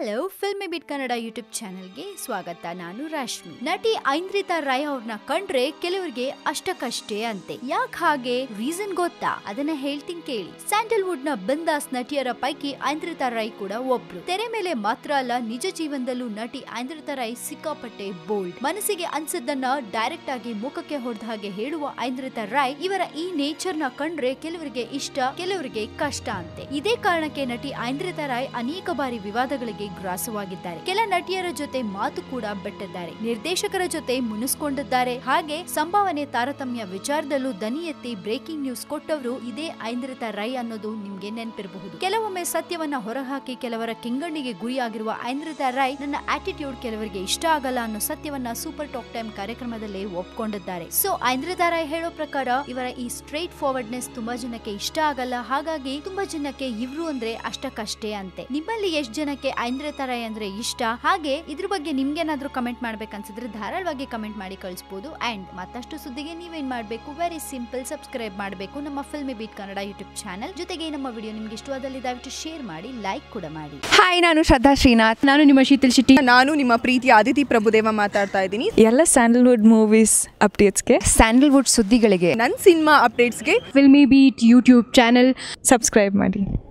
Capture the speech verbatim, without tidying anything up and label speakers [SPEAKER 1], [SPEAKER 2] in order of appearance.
[SPEAKER 1] Hello Filmibeat Kannada YouTube ಚಾನೆಲ್ಗೆ ಸ್ವಾಗತ. ನಾನು ರಶ್ಮಿ. ನಟಿ ಐಂದ್ರಿತಾ ರಾಯ್ ಅವ್ರನ್ನ ಕಂಡ್ರೆ ಕೆಲವರಿಗೆ ಅಷ್ಟಕಷ್ಟೇ ಅಂತೆ. ಯಾಕೆ ಹಾಗೆ ರೀಸನ್ ಗೊತ್ತಾ? ಅದನ್ನ ಹೇಳ್ತೀನಿ ಕೇಳಿ. ಸ್ಯಾಂಡಲ್ವುಡ್ ನ ಬಿಂದಾಸ್ ನಟಿಯರ ಪೈಕಿ ಐಂದ್ರಿತಾ ರಾಯ್ ಕೂಡ ಒಬ್ರು. ತೆರೆ ಮೇಲೆ ಮಾತ್ರ ಅಲ್ಲ, ನಿಜ ಜೀವನದಲ್ಲೂ ನಟಿ ಐಂದ್ರಿತಾ ರಾಯ್ ಸಿಕ್ಕಾಪಟ್ಟೆ ಬೋಲ್ಡ್. ಮನಸ್ಸಿಗೆ ಅನ್ಸದನ್ನ ಡೈರೆಕ್ಟ್ ಆಗಿ ಮುಖಕ್ಕೆ ಹೊಡೆದ ಹಾಗೆ ಹೇಳುವ ಐಂದ್ರಿತಾ ರಾಯ್ ಇವರ ಈ ನೇಚರ್ ನ ಕಂಡ್ರೆ ಕೆಲವರಿಗೆ ಇಷ್ಟ, ಕೆಲವರಿಗೆ ಕಷ್ಟ ಅಂತೆ. ಇದೇ ಕಾರಣಕ್ಕೆ ನಟಿ ಐಂದ್ರಿತಾ ರಾಯ್ ಅನೇಕ ಬಾರಿ ವಿವಾದಗಳಿಗೆ ಗ್ರಾಸವಾಗಿದ್ದಾರೆ. ಕೆಲ ನಟಿಯರ ಜೊತೆ ಮಾತು ಕೂಡ ಬೆಟ್ಟಿದ್ದಾರೆ, ನಿರ್ದೇಶಕರ ಜೊತೆ ಮುನಿಸ್ಕೊಂಡಿದ್ದಾರೆ. ಹಾಗೆ ಸಂಭಾವನೆ ತಾರತಮ್ಯ ವಿಚಾರದಲ್ಲೂ ದನಿ ಎತ್ತಿ ಬ್ರೇಕಿಂಗ್ ನ್ಯೂಸ್ ಕೊಟ್ಟವರು ಇದೇ ಐಂದ್ರಿತಾ ರಾಯ್ ಅನ್ನೋದು ನಿಮ್ಗೆ ನೆನಪಿರಬಹುದು. ಕೆಲವೊಮ್ಮೆ ಸತ್ಯವನ್ನ ಹೊರಹಾಕಿ ಕೆಲವರ ಕೆಂಗಣ್ಣಿಗೆ ಗುರಿಯಾಗಿರುವ ಐಂದ್ರಿತಾ ರಾಯ್ ನನ್ನ ಆಟಿಟ್ಯೂಡ್ ಕೆಲವರಿಗೆ ಇಷ್ಟ ಆಗಲ್ಲ ಅನ್ನೋ ಸತ್ಯವನ್ನ ಸೂಪರ್ ಟಾಕ್ ಟೈಮ್ ಕಾರ್ಯಕ್ರಮದಲ್ಲಿ ಒಪ್ಕೊಂಡಿದ್ದಾರೆ. ಸೊ ಐಂದ್ರಿತಾ ರಾಯ್ ಹೇಳೋ ಪ್ರಕಾರ ಇವರ ಈ ಸ್ಟ್ರೈಟ್ ಫಾರ್ವರ್ಡ್ನೆಸ್ ತುಂಬಾ ಜನಕ್ಕೆ ಇಷ್ಟ ಆಗಲ್ಲ. ಹಾಗಾಗಿ ತುಂಬಾ ಜನಕ್ಕೆ ಇವ್ರು ಅಂದ್ರೆ ಅಷ್ಟಕಷ್ಟೇ ಅಂತೆ. ನಿಮ್ಮಲ್ಲಿ ಎಷ್ಟು ಜನಕ್ಕೆ ಐಂದ್ರಿತಾ ರಾಯ್ ಅಂದ್ರೆ ಇಷ್ಟ? ಹಾಗೆ ಇದ್ರ ಬಗ್ಗೆ ನಿಮ್ಗೇನಾದ್ರೂ ಕಮೆಂಟ್ ಮಾಡ್ಬೇಕನ್ಸಿದ್ರೆ ಧಾರಾಳವಾಗಿ ಕಮೆಂಟ್ ಮಾಡಿ ಕಳಿಸಬಹುದು. ಅಂಡ್ ಮತ್ತಷ್ಟು ಸುದ್ದಿಗೆ ನೀವೇನ್ ಮಾಡ್ಬೇಕು? ವೆರಿ ಸಿಂಪಲ್, ಸಬ್ಸ್ಕ್ರೈಬ್ ಮಾಡಬೇಕು ನಮ್ಮ Filmibeat Kannada YouTube channel. ಜೊತೆಗೆ ನಮ್ಮ ವಿಡಿಯೋ ನಿಮ್ಗೆ ಇಷ್ಟವಾದಲ್ಲಿ ದಯವಿಟ್ಟು ಶೇರ್ ಮಾಡಿ, ಲೈಕ್ ಕೂಡ ಮಾಡಿ.
[SPEAKER 2] ಹಾಯ್, ನಾನು ಶ್ರದ್ಧಾ ಶ್ರೀನಾಥ್.
[SPEAKER 3] ನಾನು ನಿಮ್ಮ ಶೀತಲ್ ಶೆಟ್ಟಿ.
[SPEAKER 4] ನಾನು ನಿಮ್ಮ ಪ್ರೀತಿ ಆದಿತಿ ಪ್ರಭುದೇವ ಮಾತಾಡ್ತಾ ಇದ್ದೀನಿ.
[SPEAKER 5] ಎಲ್ಲ ಸ್ಯಾಂಡಲ್ವುಡ್ ಮೂವೀಸ್ ಅಪ್ಡೇಟ್ಸ್ಗೆ,
[SPEAKER 2] ಸ್ಯಾಂಡಲ್ವುಡ್ ಸುದ್ದಿಗಳಿಗೆ,
[SPEAKER 4] ನನ್ನ ಸಿನಿಮಾ ಅಪ್ಡೇಟ್ಸ್ಗೆ
[SPEAKER 3] Filmibeat YouTube channel
[SPEAKER 5] subscribe ಮಾಡಿ.